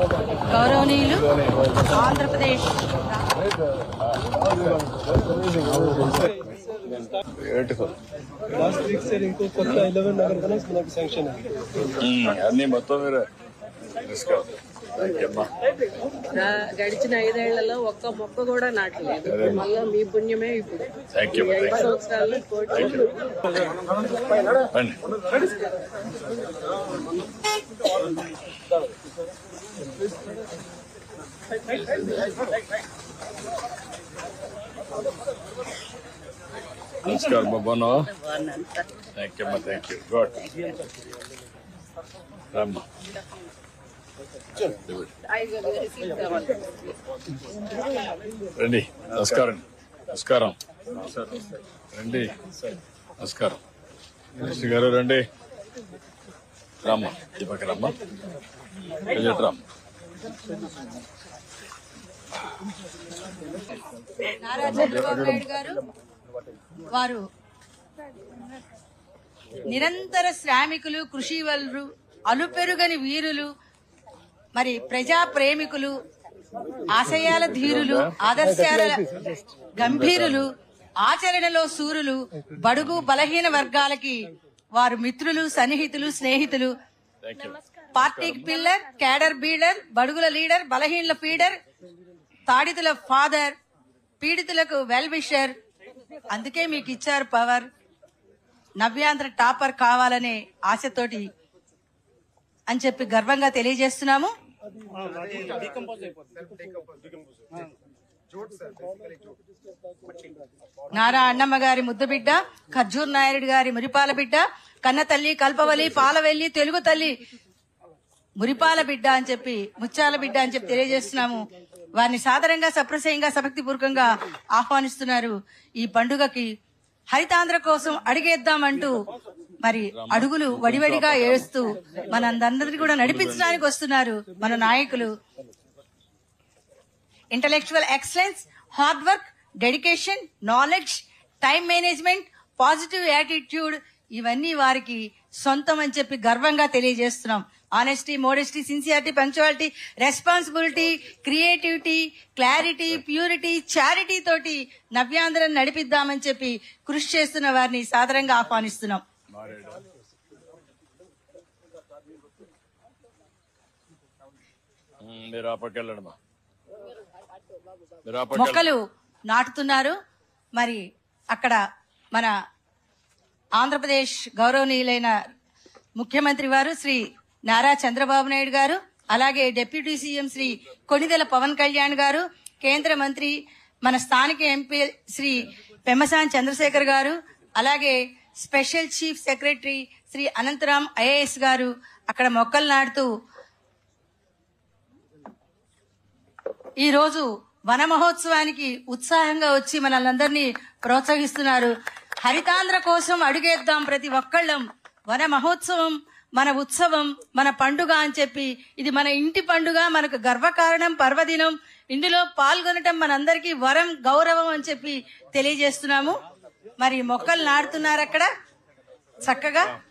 గౌరవనీయులు ఆంధ్రప్రదేశ్ ఇంకో కొత్త 11 నగర్ మనకు శాంక్షన్ అన్ని మొత్తం గడిచిన 5 ఏళ్లలో ఒక్క మొక్క కూడా నాటలేదు. మళ్ళా మీ పుణ్యమే ఇప్పుడు 5 సంవత్సరాలు నమస్కారం బాబా. థ్యాంక్ యూ గుడ్ రామ్మా. రండి. నమస్కారం రండి. నమస్కారం మినిస్టర్ గారు రండి. రామ్మా, ఈ పక్క రామ్మా. రామ్ నారా చంద్రబాబు నాయుడు గారు వారు నిరంతర శ్రామికులు, కృషివలురు, అలుపెరుగని వీరులు, మరి ప్రజా ప్రేమికులు, ఆశయాల ధీరులు, ఆదర్శాల గంభీరులు, ఆచరణలో సూరులు, బడుగు బలహీన వర్గాలకి వారు మిత్రులు, సన్నిహితులు, స్నేహితులు, పార్టీకి పిల్లర్, క్యాడర్ బీడర్, బడుగుల లీడర్, బలహీనల ఫీడర్, తాడితుల ఫాదర్, పీడితులకు వెల్ విషర్. అందుకే మీకు ఇచ్చారు పవర్. నవ్యాంధ్ర టాపర్ కావాలనే ఆశతోటి అని చెప్పి గర్వంగా తెలియజేస్తున్నాము. నారా అన్నమ్మ గారి ముద్దు బిడ్డ, ఖర్జూర్ నాయుడు గారి మురిపాల బిడ్డ, కన్న తల్లి కల్పవల్లి పాలవెల్లి తెలుగు తల్లి మురిపాల బిడ్డ అని చెప్పి, ముత్యాల బిడ్డ అని చెప్పి తెలియజేస్తున్నాము. వారిని సాదరంగా, సప్రశయంగా, సభక్తి పూర్వకంగా ఆహ్వానిస్తున్నారు. ఈ పండుగకి హరితాంధ్ర కోసం అడిగేద్దామంటూ మరి అడుగులు వడివడిగా ఏడుస్తూ మనందరినీ కూడా నడిపించడానికి వస్తున్నారు మన నాయకులు. Intellectual excellence, hard work, dedication, knowledge, time management, positive attitude ఇవన్నీ వారికి సొంతం అని చెప్పి గర్వంగా తెలియజేస్తున్నాం. Honesty, modesty, sincerity, punctuality, responsibility, creativity, clarity, purity, charity తోటి నవ్యాంధ్రను నడిపిద్దామని చెప్పి కృషి చేస్తున్న వారిని సాదరంగా ఆహ్వానిస్తున్నాం. మొక్కలు నాటుతున్నారు. మరి అక్కడ మన ఆంధ్రప్రదేశ్ గౌరవనీయులైన ముఖ్యమంత్రి వారు శ్రీ నారా చంద్రబాబు నాయుడు గారు, అలాగే డిప్యూటీ సీఎం శ్రీ కొణిదెల పవన్ కళ్యాణ్ గారు, కేంద్ర మంత్రి మన స్థానిక ఎంపీ శ్రీ పెమ్మసాని చంద్రశేఖర్ గారు, అలాగే special chief secretary Shri Anantharam IAS గారు అక్కడ మొక్కలు నాటుతూ ఈ రోజు వన మహోత్సవానికి ఉత్సాహంగా వచ్చి మనల్ని ప్రోత్సహిస్తున్నారు. హరితాంధ్ర కోసం అడుగేద్దాం ప్రతి ఒక్కళ్ళం. వన మహోత్సవం మన ఉత్సవం, మన పండుగ అని చెప్పి, ఇది మన ఇంటి పండుగ, మనకు గర్వకారణం, పర్వదినం. ఇందులో పాల్గొనటం మనందరికీ వరం, గౌరవం అని చెప్పి తెలియజేస్తున్నాము. మరి మొక్కలు నాటుతున్నారు అక్కడ చక్కగా.